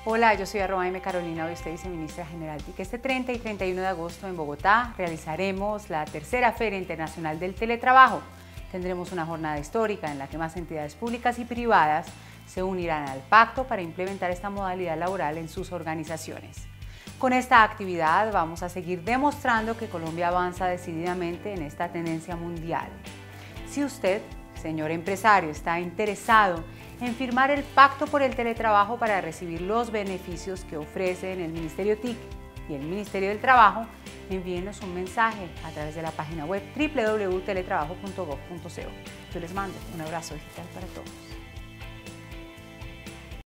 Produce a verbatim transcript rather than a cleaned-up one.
Hola, yo soy arroba M Carolina, hoy usted viceministra general T I C. Este treinta y treinta y uno de agosto en Bogotá realizaremos la tercera Feria Internacional del Teletrabajo. Tendremos una jornada histórica en la que más entidades públicas y privadas se unirán al pacto para implementar esta modalidad laboral en sus organizaciones. Con esta actividad vamos a seguir demostrando que Colombia avanza decididamente en esta tendencia mundial. Si usted, señor empresario, está interesado en firmar el Pacto por el Teletrabajo para recibir los beneficios que ofrecen el Ministerio T I C y el Ministerio del Trabajo, envíenos un mensaje a través de la página web doble u doble u doble u punto teletrabajo punto gov punto co. Yo les mando un abrazo digital para todos.